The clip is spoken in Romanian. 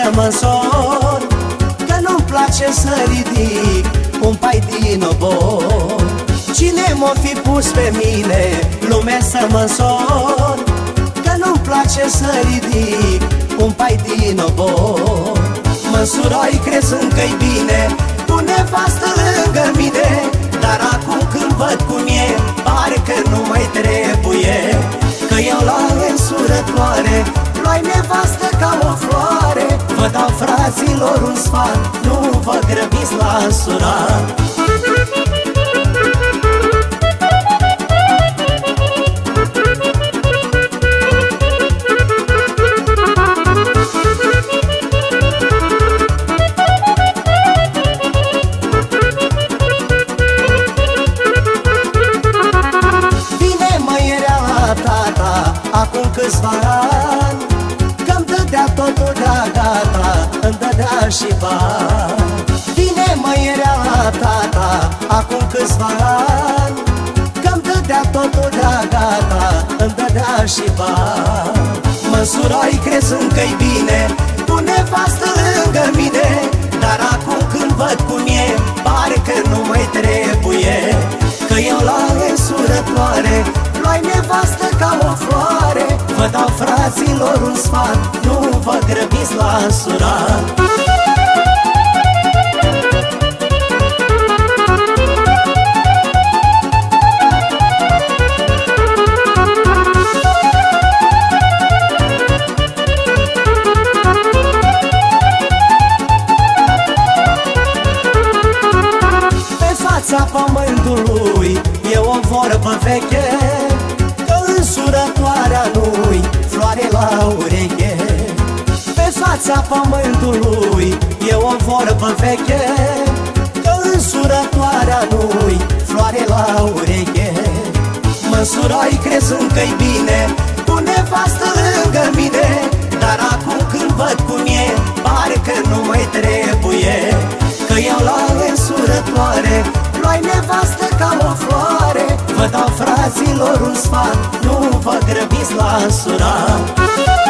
să mă însor, că nu-mi place să ridic un pai din obor. Cine m-o fi pus pe mine lume să mă însor, că nu-mi place să ridic un pai din obor. Mă-nsuroi crezând că-i bine cu nevastă lângă mine, dar acum când văd cum e, parcă nu mai trebuie. Că eu la însurătoare luai nevastă ca o floare. Vă dau, fraților, un sfat, nu vă grăbiți la însurat. Acum câțiva ani, că-mi dădea totul de-a gata, îmi dădea și bani. Bine mă era tata, acum câțiva ani, că-mi dădea totul de-a gata, îmi dădea și bani. Mă-nsuroi crezând că-i bine cu nevastă lângă mine, dar acum când văd cum e, parcă nu mai trebuie. Că eu la însurătoare luai nevastă ca o floare. Vă dau, fraților, un sfat, nu vă grăbiți la însurat. Pe fața pământului e o vorbă veche, că însurătoarea nu-i floare la ureche. Pe fața pământului e o vorbă veche, că însurătoarea nu-i floare la ureche. Mă-nsuroi crezând că-i bine cu nevastă lângă mine, dar acum când văd cum e, parcă nu mai trebuie. Că eu la însurătoare luai nevastă ca o floare. Vă dau, fraților, un sfat, nu vă grăbiți la însurat.